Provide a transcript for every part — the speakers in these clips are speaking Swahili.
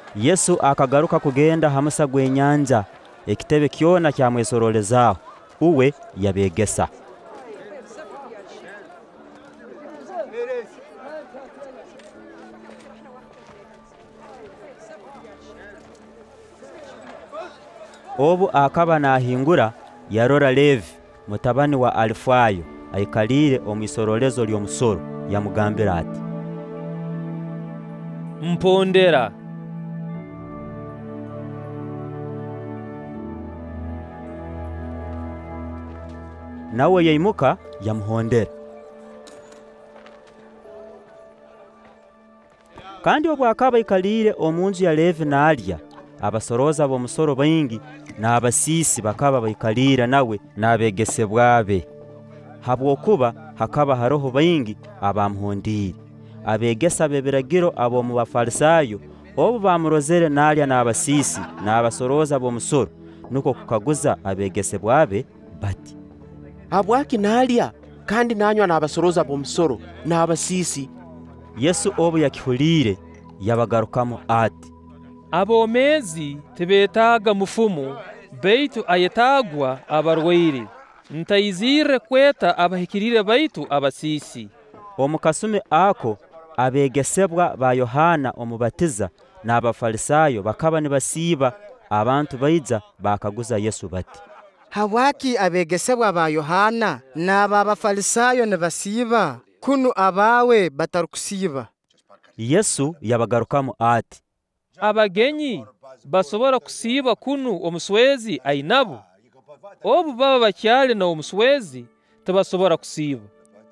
Yesu akagaruka kugenda hamusa gwenyanja, ekitebe kyona kyamwesorolezaho, uwe yabegesa. Obu akaba nahingura, yarora Levi mutabani wa Alifayo aikalire omwisorolezo ly'omusoro, yamugambira ati, mpondera. Nawe yaimuka yamuhondera. Kandi obu akaba ikalire omunju ya Levi nalya, abasoroza b'omusoro baingi n'abasiisi bakaba baikalira nawe n'abegesebwabe. Habwokuba hakaba haroho baingi abamuhondire. Abegesa b'ebiragiro ab'omu Bafarisayo obu bamurozere nalya n'abasiisi n'abasoroza b'omusoro, nuko kukaguza abegesebwabe bati, habwaki nalya kandi nanywa n'abasoroza b'omusoro n'abasiisi? Yesu obu yakihulire yabagarukamu ati, Aboomezi tebetaaga mufumu, baitu ayetagwa abarwaire. Ntaizire kweta abahikirire baitu abasiisi. Omukasumi ako abegesebwa ba Yohana omubatiza n'Abafarisayo bakaba nibasiiba abantu baija bakaguza Yesu bati, habwaki abegesebwa ba Yohana n'Abafarisayo nibasiiba kunu abawe batarukusiiba? Yesu yabagarukamu ati, Abagenyi basobora kusiiba kunu omuswezi ainabo. Obu baba bakyali na omuswezi tebasobora kusiiba.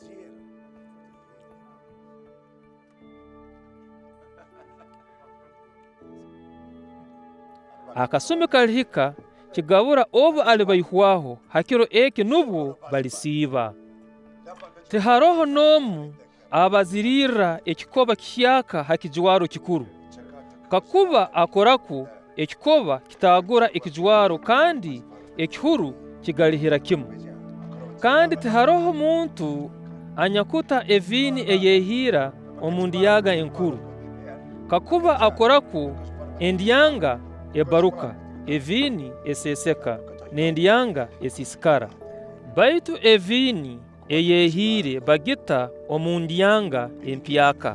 Akasumi kalihika kigabura obu alibaihwaho hakiro eki nubwo balisiiba. Tiharoho nomu abazirira ekikoba kihyaka hakijwaro kikuru. Kakuba akoraku ekikoba kitagura ekijwaro kandi ekihuru kigalihira kimu. Kandi tiharoho muntu anyakuta evini eyehira omundiyaga enkuru. Kakuba akoraku endyanga ebaruka, evini eseseka, n'endyanga esisikara. Baitu evini eyehire bagita omundyanga empyaka.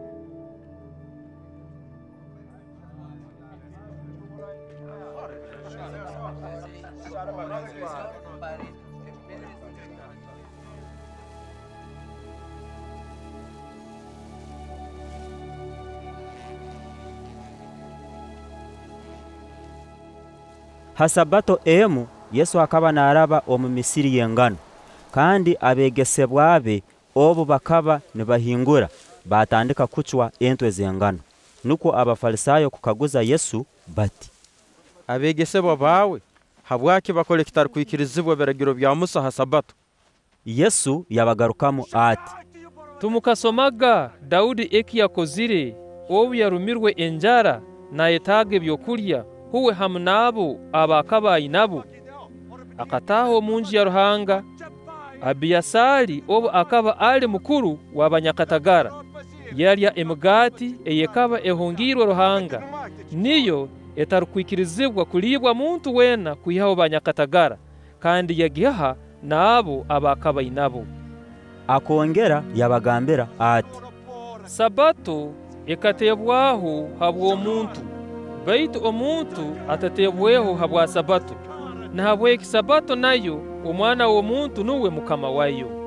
Hasabato emu Yesu akaba naraba omu misiri y'engano, kandi abegesebwabe obu bakaba nibahingura batandika kucwa entwe z'engano. Nuko Abafarisayo kukaguza Yesu bati, abegesebwa bawe habwaki bakora ekitarukuikirizibwa biragiro bya Musa ha Sabato? Yesu yabagarukamu ati, Tumukasomaga Daudi eki yakozire obu yarumirwe enjara nayetaaga ebyokulya huwe hamu nabo abakabayi nabo. Akataho munju ya Ruhanga, Abiyasali obu akaba ali mukuru w'abanyakatagara, yalya emigati eyekaba ehungirwe Ruhanga, niyo etarukuikirizibwa kulibwa muntu wena kwihaho banyakatagara, kandi yagiha nabo abakabayi nabo. Akongera yabagambira ati, Sabato ekatebwaho habw'omuntu, baitu omuntu atatebweho habwa Sabato. Na habw'eki Sabato nayo omwana w'omuntu nuwe mukama wayo.